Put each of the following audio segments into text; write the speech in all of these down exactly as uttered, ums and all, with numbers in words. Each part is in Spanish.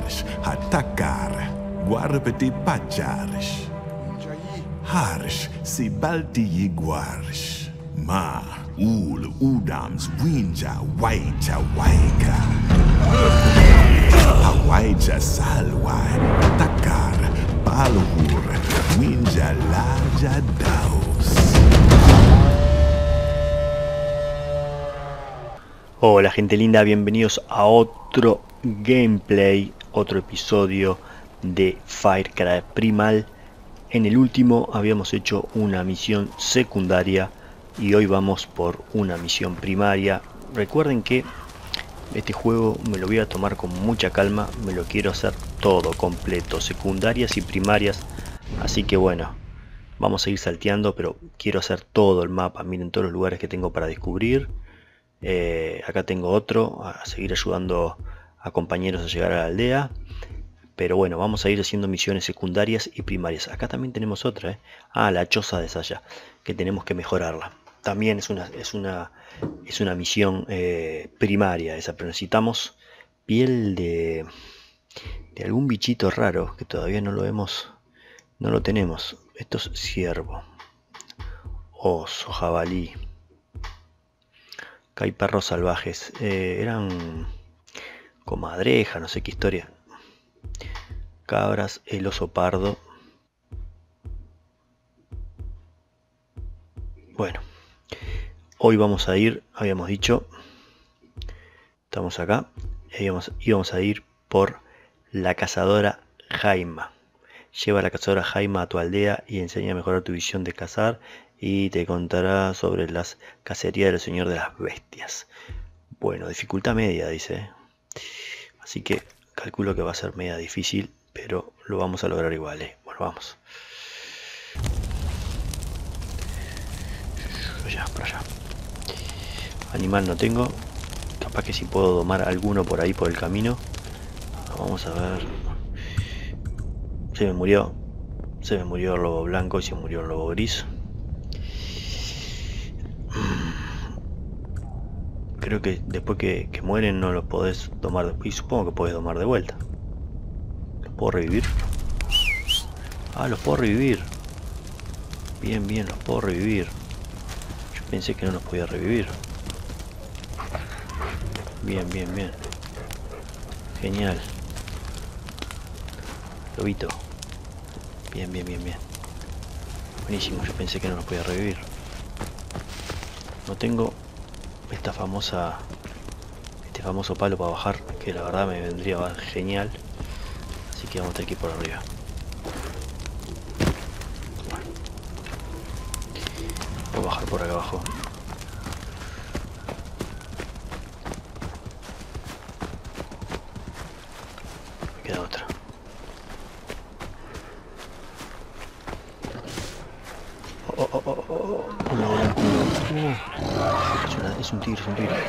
Harsh, Hatakar, Guarpeti Pacharsh. Harsh, Sibalti Yiguarsh. Ma, Ul, Udams, Winja, Waicha, Waika. Hawaija, Salwai, Takar, Balhur, Winja, Laja, Daus. Hola gente linda, bienvenidos a otro gameplay, otro episodio de Firecraft Primal. En el último habíamos hecho una misión secundaria y hoy vamos por una misión primaria. Recuerden que este juego me lo voy a tomar con mucha calma, me lo quiero hacer todo completo, secundarias y primarias, así que bueno, vamos a ir salteando, pero quiero hacer todo el mapa. Miren todos los lugares que tengo para descubrir. Eh, acá tengo otro, a seguir ayudando a compañeros a llegar a la aldea. Pero bueno, vamos a ir haciendo misiones secundarias y primarias. Acá también tenemos otra, ¿eh? Ah, la choza de Saya, que tenemos que mejorarla. También es una, es una, es una misión eh, primaria esa, pero necesitamos piel de, de algún bichito raro que todavía no lo hemos, no lo tenemos. Esto es ciervo, oso, jabalí. Acá hay perros salvajes, eh, eran comadreja, no sé qué historia. Cabras, el oso pardo. Bueno, hoy vamos a ir, habíamos dicho, estamos acá, íbamos, íbamos a ir por la cazadora Jaima. Lleva a la cazadora Jaima a tu aldea y enseña a mejorar tu visión de cazar. Y te contará sobre las cacerías del señor de las bestias. Bueno, dificultad media, dice. Así que calculo que va a ser media difícil, pero lo vamos a lograr igual, ¿eh? Bueno, vamos. Allá, por allá. Animal no tengo. Capaz que si puedo domar alguno por ahí por el camino. Vamos a ver. Se me murió. Se me murió el lobo blanco y se murió el lobo gris. Creo que después que, que mueren no los podés tomar después. Y supongo que podés tomar de vuelta. ¿Los puedo revivir? Ah, los puedo revivir. Bien, bien, los puedo revivir. Yo pensé que no los podía revivir. Bien, bien, bien. Genial. Lobito. Bien, bien, bien, bien. Buenísimo, yo pensé que no los podía revivir. No tengo esta famosa este famoso palo para bajar, que la verdad me vendría genial, así que vamos a tener que ir por arriba. Bueno, voy a bajar por acá abajo. Me queda otra. Oh, oh, oh, oh, oh. Un lobo blanco. Uh. Es, una, es un tigre, es un tigre.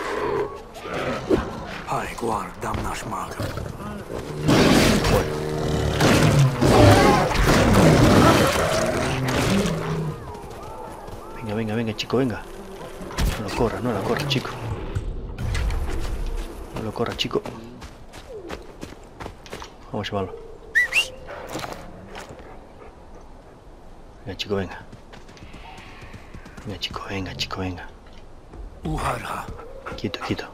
Hai, guardam naš mag. Bueno. Venga, venga, venga, chico, venga. No lo corras, no lo corras, chico. No lo corras, chico. Vamos a llevarlo. Venga, chico, venga. Venga, chico, venga, chico, venga. Uharha. Quieto, quieto.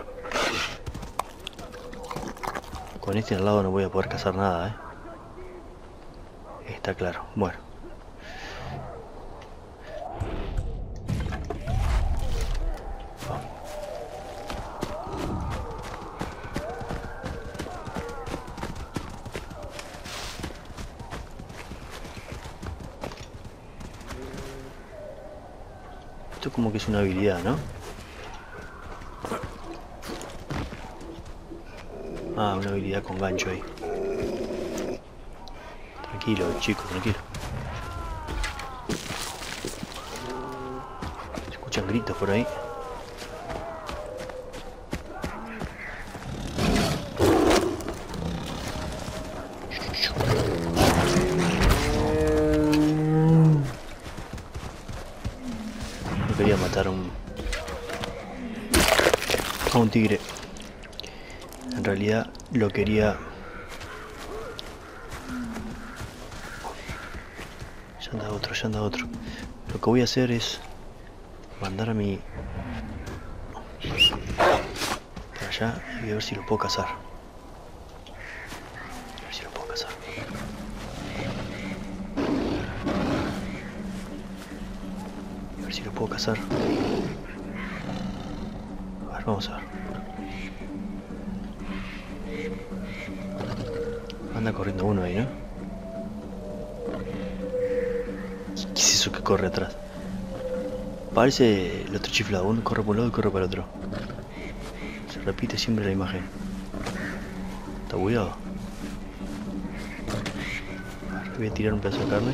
Con este al lado no voy a poder cazar nada, ¿eh? Está claro. Bueno. Vamos. Esto como que es una habilidad, ¿no? Ah, una habilidad con gancho ahí. Tranquilo, chicos, tranquilo. Se escuchan gritos por ahí. No quería matar a un... a un tigre. En realidad lo quería Ya anda otro, ya anda otro. Lo que voy a hacer es mandar a mi... para allá y a ver si lo puedo cazar. A ver si lo puedo cazar. A ver si lo puedo cazar. A ver, vamos a ver. Anda corriendo uno ahí, ¿no? ¿Qué es eso que corre atrás? Parece el otro chiflado. Uno corre por un lado y corre para el otro. Se repite siempre la imagen. Está bugueado. Voy a tirar un pedazo de carne.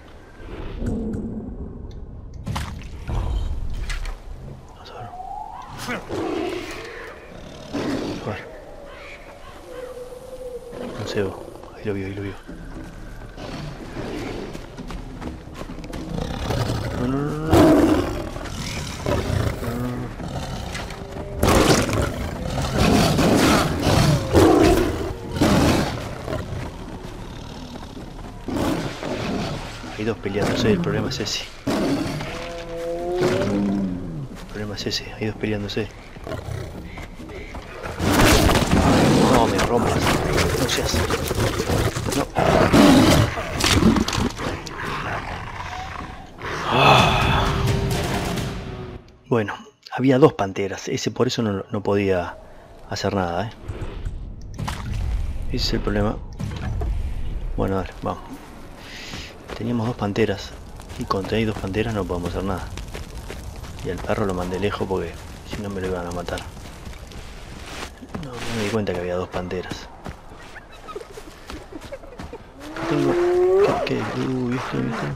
Vamos a ver. A ver. Un cebo. Ahí lo vio, ahí lo vio. No, no, no, no. Hay dos peleándose, el problema es ese. El problema es ese, hay dos peleándose. No me rompas, no seas. No. Ah. Bueno, había dos panteras, ese por eso no, no podía hacer nada, ¿eh? Ese es el problema. Bueno, dale, vamos. Teníamos dos panteras y contra ahí dos panteras no podemos hacer nada. Y al perro lo mandé lejos porque si no me lo iban a matar. No, no me di cuenta que había dos panteras. ¿Qué tengo? ¿Qué? ¿Qué? Uy, esto, esto.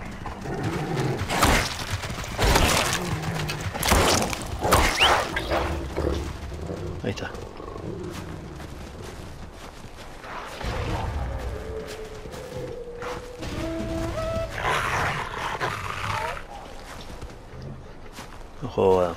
Ahí está. No joda.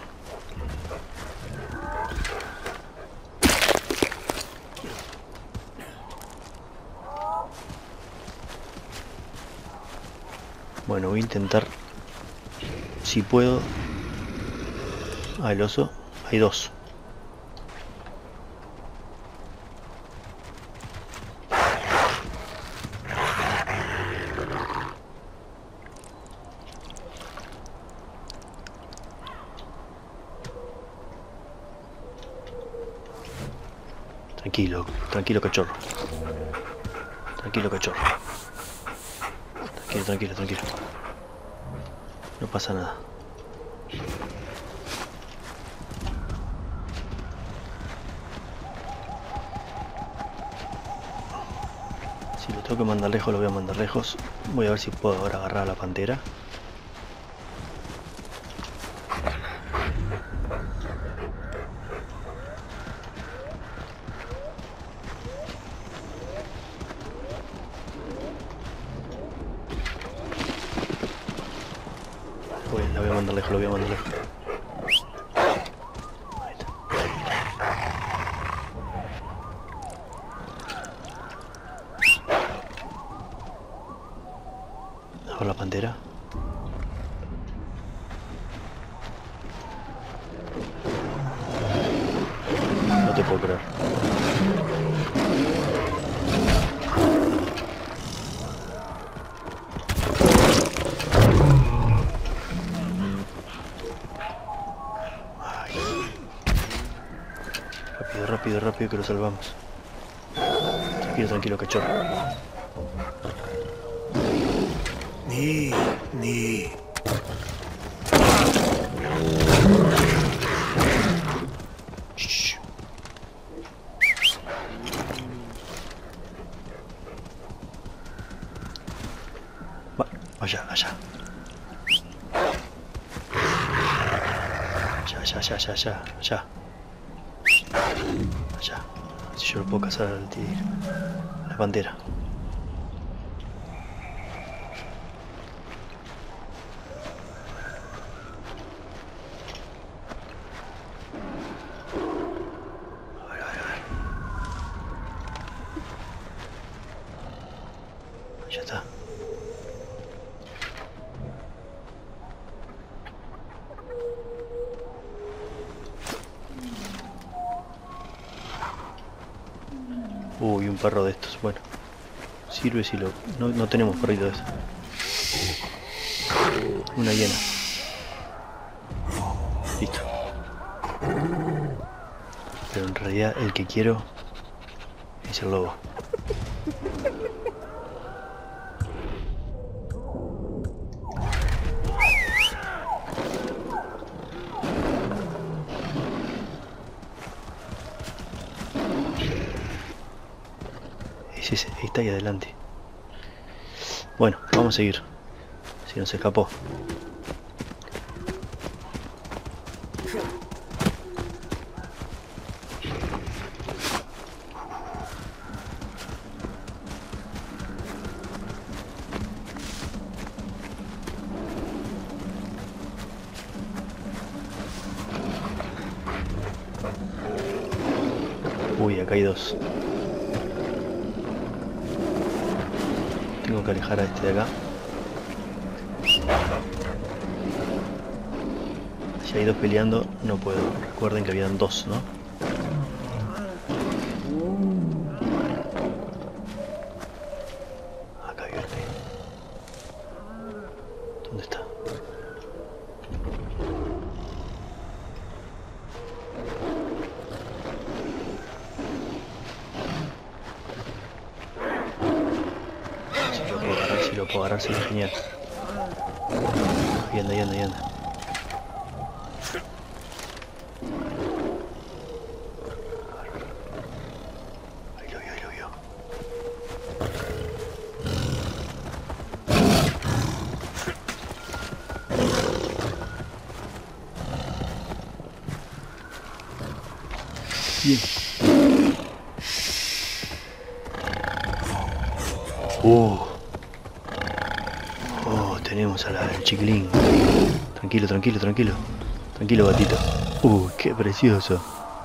Bueno, voy a intentar, si puedo. Ah, el oso. Hay dos. Tranquilo, tranquilo cachorro. Tranquilo cachorro. Tranquilo, tranquilo, tranquilo. No pasa nada. Si lo tengo que mandar lejos, lo voy a mandar lejos. Voy a ver si puedo ahora agarrar a la pantera. La voy a mandar lejos, lo voy a mandar lejos. Ahí está. A ver la pantera. No te puedo creer. Rápido, rápido, que lo salvamos. Tranquilo, tranquilo, cachorro. Ni, ni. Shh. Va, allá, allá. Allá, allá, allá, allá, allá, allá. Allá. Si yo lo puedo cazar al tigre. La pantera. A ver, a ver, a ver. Ya está. Uy, un perro de estos. Bueno, sirve si lo... No, no tenemos perrito de eso. Una hiena. Listo. Pero en realidad el que quiero es el lobo. Es ese, está ahí adelante. Bueno, vamos a seguir. Si nos escapó. Uy, acá hay dos. Tengo que alejar a este de acá. Si hay dos peleando, no puedo. Recuerden que habían dos, ¿no? Acá viene. ¿Dónde está? Si lo puedo agarrar, si lo puedo agarrar, sería genial. Ahí anda, ahí anda, ahí anda. Bien. Oh. Oh, tenemos al, al chiquilín. Tranquilo, tranquilo, tranquilo. Tranquilo, gatito. Uh, qué precioso.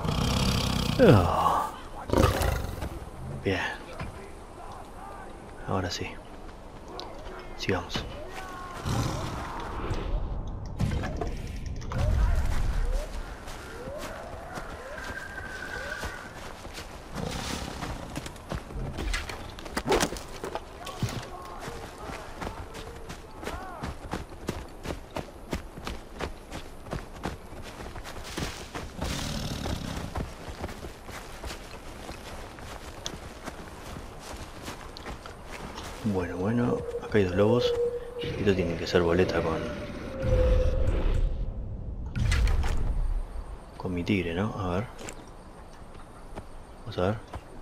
Oh. Bien. Ahora sí. Sigamos. Bueno, bueno, acá hay dos lobos. Esto tiene que ser boleta con... Con mi tigre, ¿no? A ver. Vamos a ver.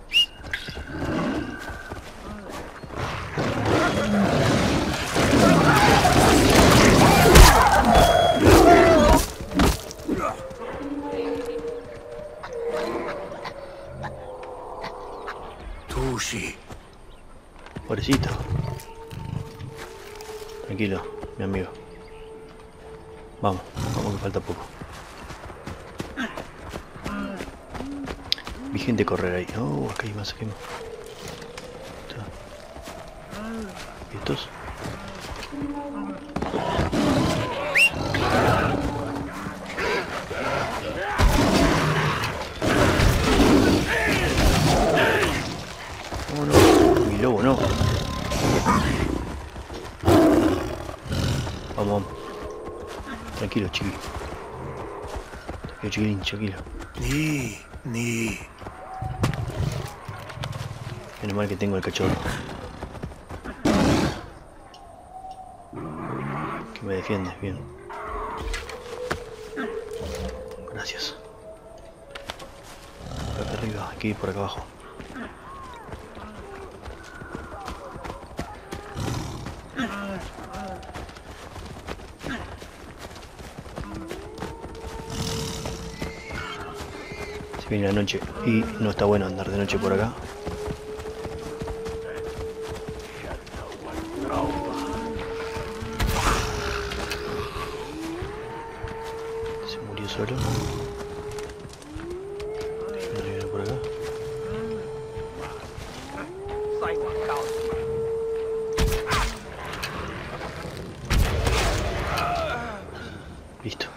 Tushi. Pobrecito. Tranquilo, mi amigo. Vamos, vamos que falta poco. Vi gente correr ahí. Oh, acá hay más, acá hay más. ¿Y estos? Oh, no, mi lobo no. Vamos, vamos. Tranquilo, chiqui. Tranquilo, chiquilín, tranquilo. Ni, ni. Menos mal que tengo el cachorro. Que me defiende, bien. Gracias. Por acá arriba, hay que ir por acá abajo. Se viene la noche y no está bueno andar de noche por acá. Se murió solo. Déjenme ver por acá. Listo.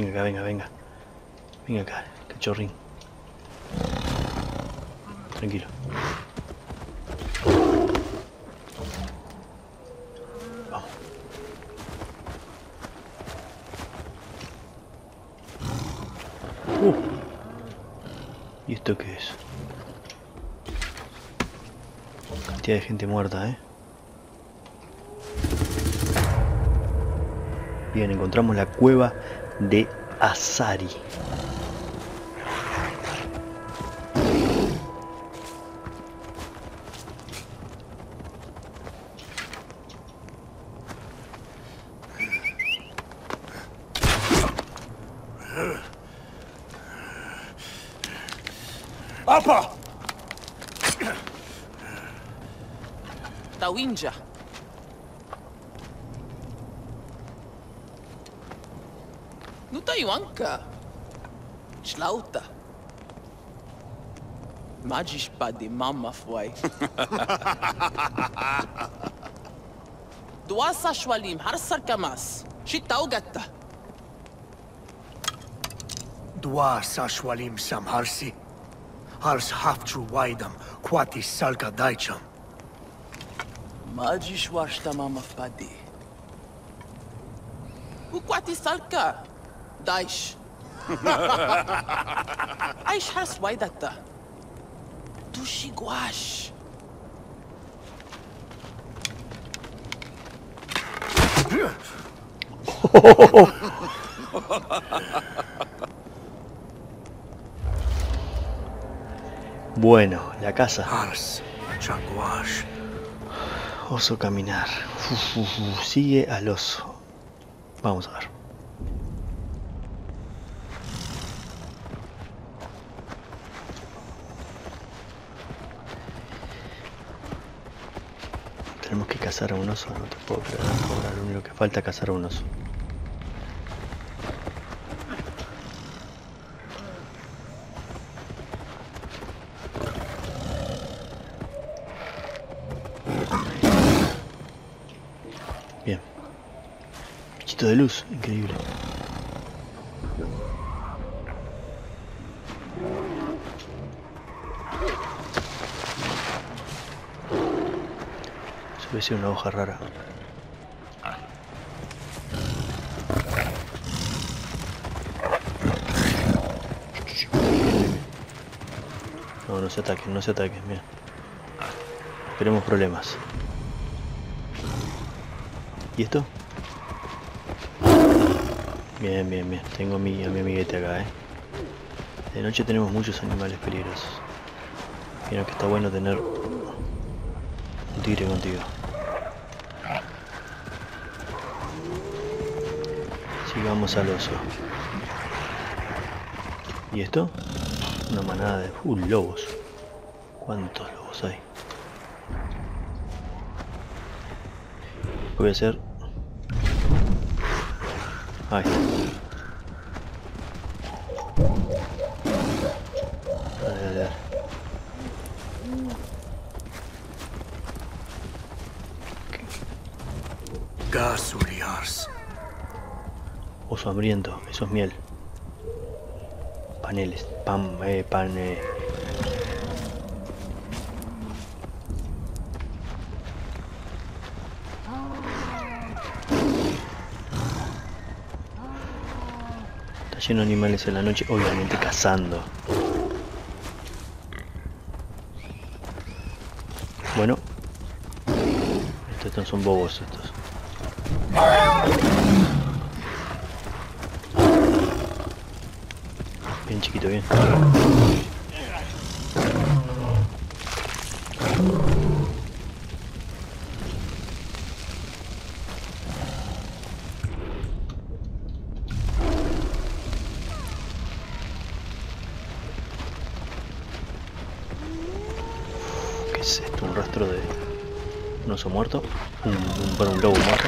Venga acá, venga, venga. Venga acá, cachorrín. Tranquilo. Vamos. Uh. ¿Y esto qué es? Cantidad de gente muerta, ¿eh? Bien, encontramos la cueva de Asari. Apa! Tawinja. Nu Taiwanka. Schlauta. Magisch pa de mama foi. Duasa shwalim harsar kamas. Shitau gatta. Dua sashwalim samharsi. Hars haftru waidam, kwati salka daicham. Magisch washta mama fpadi. Ukwati salka. Daish. Aish hars waidata. Tushi gwash. Bueno, la casa. Hars chagwash. Oso caminar. Uf, uf, uf. Sigue al oso. Vamos a ver. Tenemos que cazar a un oso, no te puedo creer. Ahora lo único que falta es cazar a un oso. Bien. Bichito de luz, increíble. Debe ser una hoja rara. No, no se ataquen, no se ataquen, mira. Tenemos problemas. ¿Y esto? Bien, bien, bien. Tengo a mi, a mi amiguete acá, eh. De noche tenemos muchos animales peligrosos. Mira que está bueno tener un tigre contigo. Sigamos al oso. ¿Y esto? Una manada de uh, lobos. ¿Cuántos lobos hay? Voy a hacer... Ahí está. Dale, dale, dale. Gasuri hars. Oso hambriento, eso es miel. Paneles, pan, eh, pan, eh. Está lleno de animales en la noche, obviamente cazando. Bueno. Estos son bobos estos. Bien chiquito, bien. ¿Qué es esto? Un rastro de un oso muerto, un, un, bueno, un lobo muerto.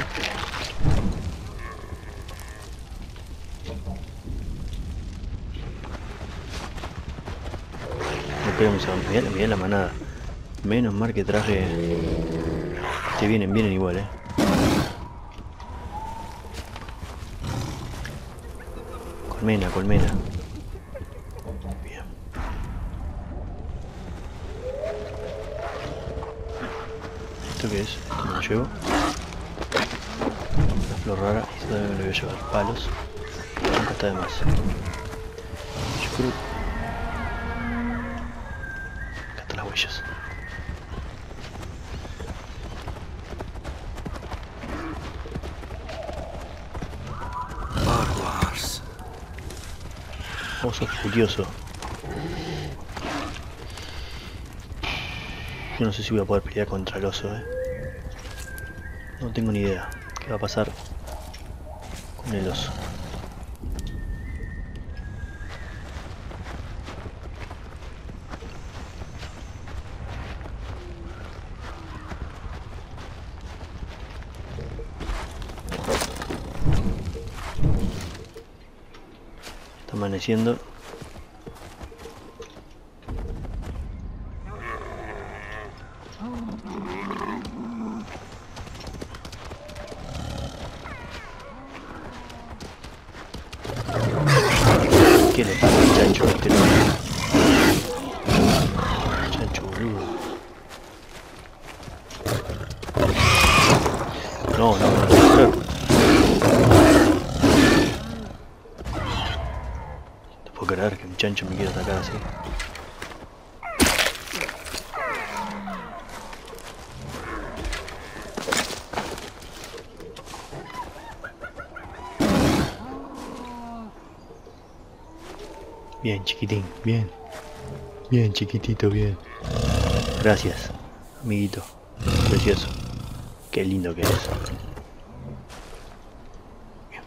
Mirá, mirá la manada. Menos mal que traje. Te vienen, vienen igual, eh. Colmena, colmena. Bien. ¿Esto qué es? Esto me lo llevo. Una flor rara. Y esto también me lo voy a llevar. Palos. Nunca está de más. Chucrut. Acá están las huellas. Barwars. Oso furioso. Yo no sé si voy a poder pelear contra el oso, eh. No tengo ni idea qué va a pasar con el oso. Está amaneciendo. ¿Qué le pasa al chancho este? Chancho boludo. No, no, no, no. No puedo creer que un chancho me quiera atacar así. Bien, chiquitín, bien. Bien, chiquitito, bien. Gracias, amiguito. Precioso. Qué lindo que eres. Bien.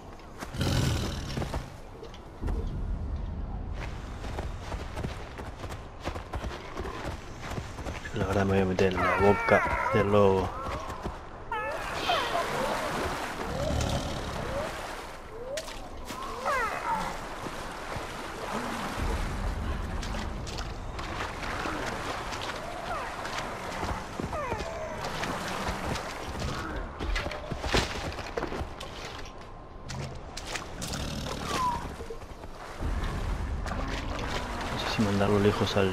Yo la verdad me voy a meter en la boca del lobo. Mandarlo lejos al...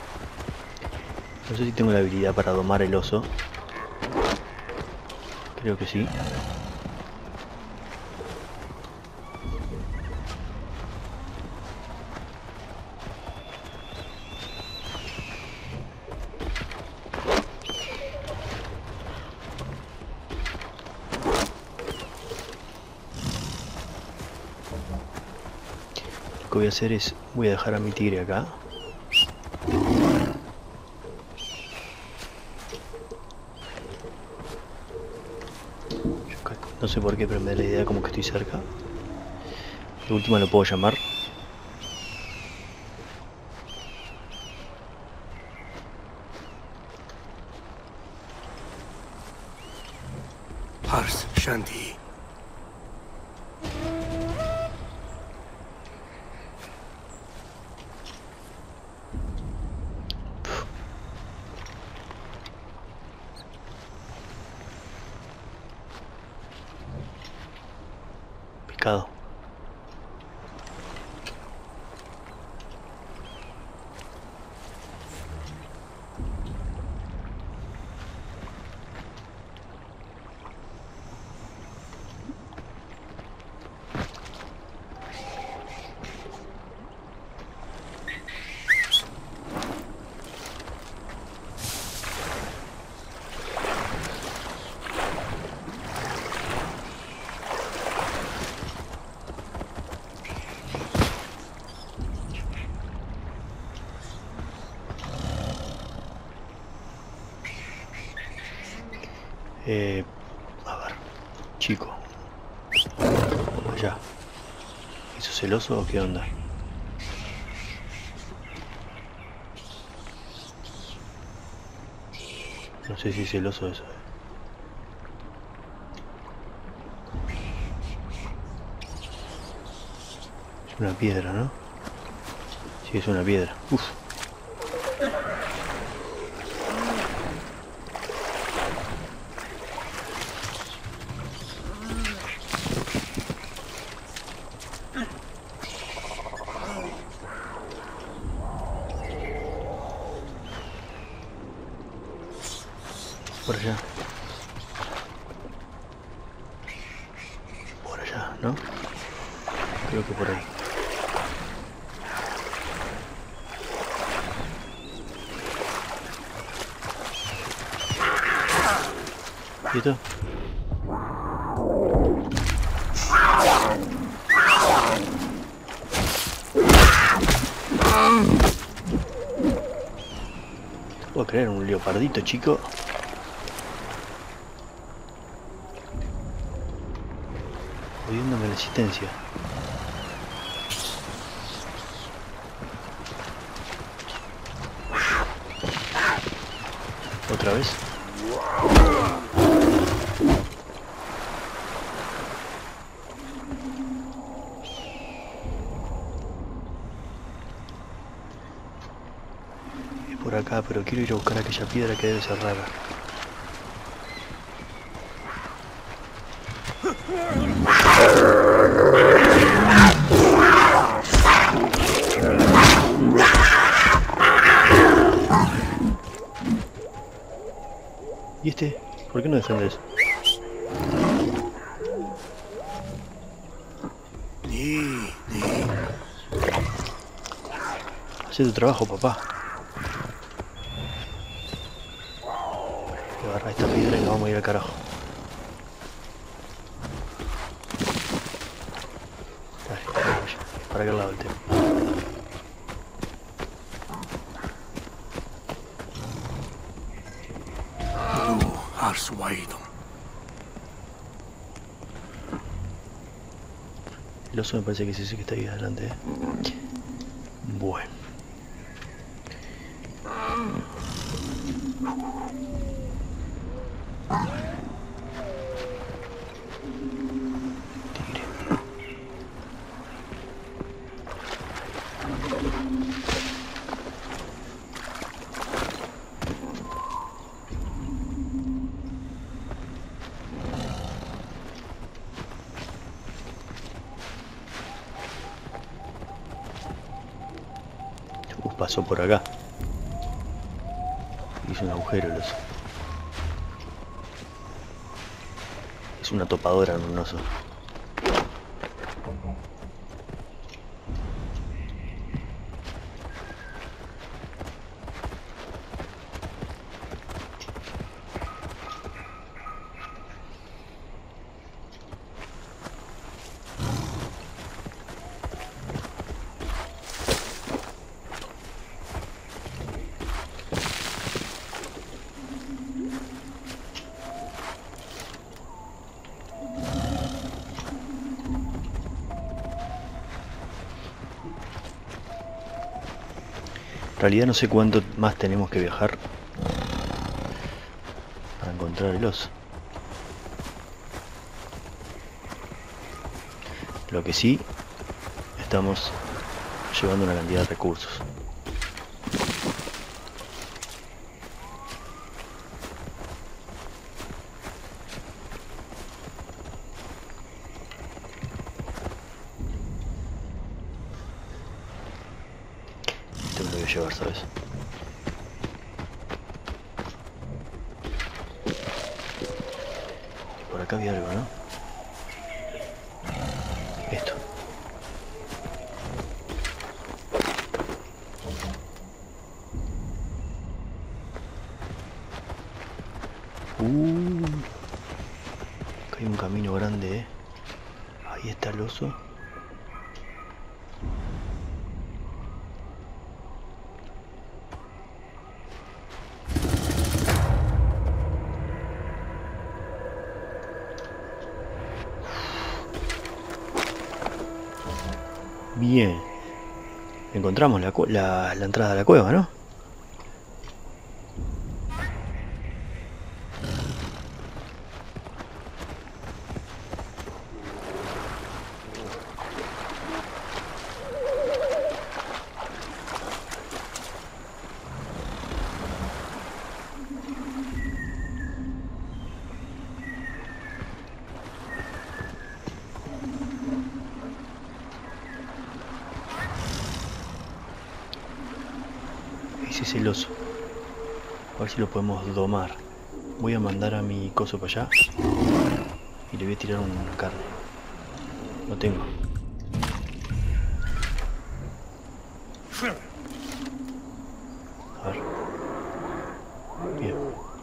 No sé si tengo la habilidad para domar el oso. Creo que sí. Lo que voy a hacer es... Voy a dejar a mi tigre acá. No sé por qué, pero me da la idea como que estoy cerca. De última lo puedo llamar. Hars Shanti. Picado. Eh, a ver, chico. Allá. ¿Eso es celoso o qué onda? No sé si es celoso eso. Es una piedra, ¿no? Sí, es una piedra. Uf. Por allá. Por allá, ¿no? Creo que por ahí. ¿Listo? ¿Puedo creer un leopardito chico? Jodiéndome la existencia. ¿Otra vez? Es por acá, pero quiero ir a buscar aquella piedra que debe ser rara. ¿Y este? ¿Por qué no defendes? Hacé tu trabajo, papá. Agarra esta piedra y nos vamos a ir al carajo. Dale, vamos para aquel lado del tema. El oso me parece que es ese que está ahí adelante, ¿eh? Bueno. Tigre. Uh, pasó por acá. Hizo un agujero el oso. Es una topadora, no un oso. En realidad no sé cuánto más tenemos que viajar para encontrar el oso. Lo que sí, estamos llevando una cantidad de recursos. Este me lo voy a llevar, ¿sabes? Por acá había algo, ¿no? Esto. Uh, acá hay un camino grande, ¿eh? Ahí está el oso. Bien. Encontramos la, la, la entrada a la cueva, ¿no? Ese es el oso. A ver si lo podemos domar. Voy a mandar a mi coso para allá. Y le voy a tirar una carne. No tengo. A ver. Bien.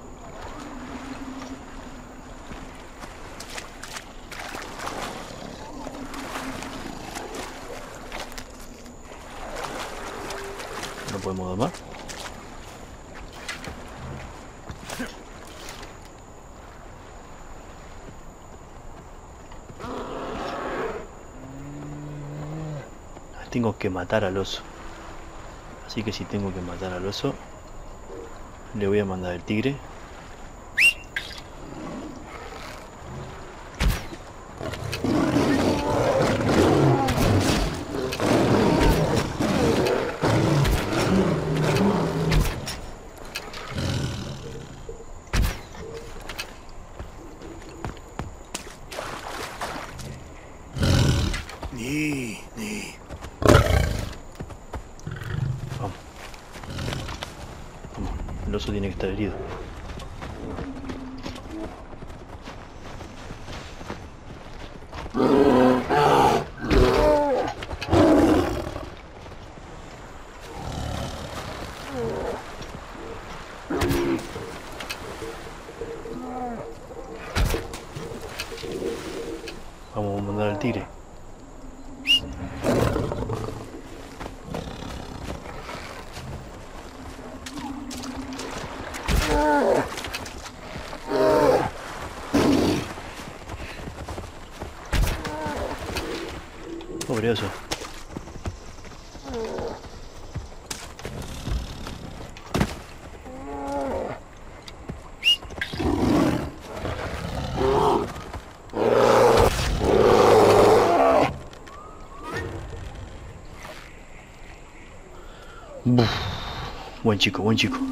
No podemos domar. Tengo que matar al oso. Así que si tengo que matar al oso, le voy a mandar el tigre. Ni, ni. Vamos. Vamos. El oso tiene que estar herido. Vamos a mandar al tigre. Pobre oso. Buf. Buen chico, buen chico.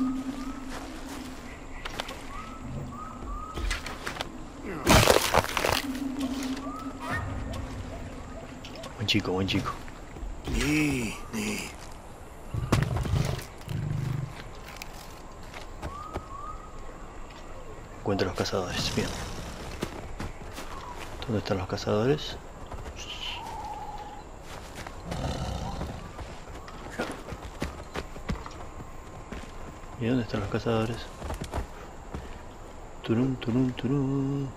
Buen chico, buen chico. Ni, ni. Encuentro los cazadores, bien. ¿Dónde están los cazadores? ¿Y dónde están los cazadores? Turun, turun, turun.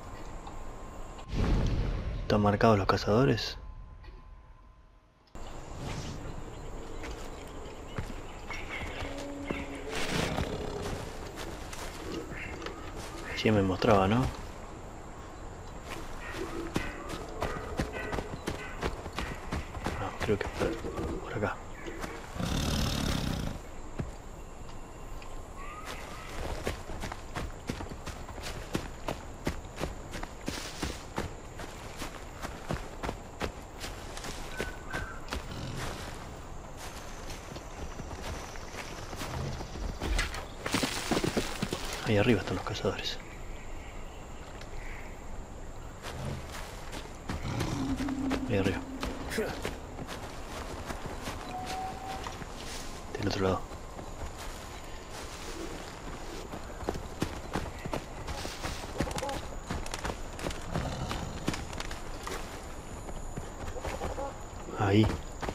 ¿Están marcados los cazadores? Sí me mostraba, ¿no? No, creo que por, por acá. Ahí arriba están los cazadores. Ahí arriba. Del otro lado. Ahí.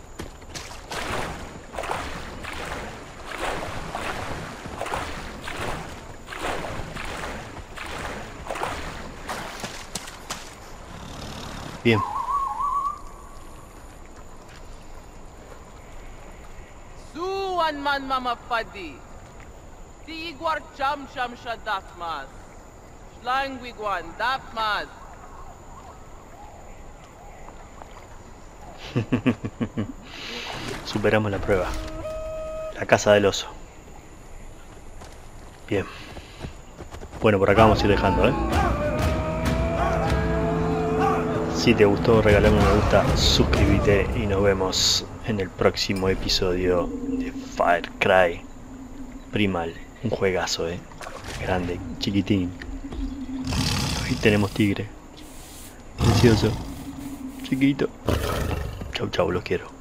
Bien. Suan man mama fadi. Di igwar cham cham shadaf mas. Shlang wigwan daf mas. Superamos la prueba. La casa del oso. Bien. Bueno, por acá vamos a ir dejando, ¿eh? Si te gustó, regálame un me gusta, suscríbete y nos vemos en el próximo episodio de Far Cry Primal. Un juegazo, eh. Grande, chiquitín. Ahí tenemos tigre. Precioso. Chiquito. Chau chau, los quiero.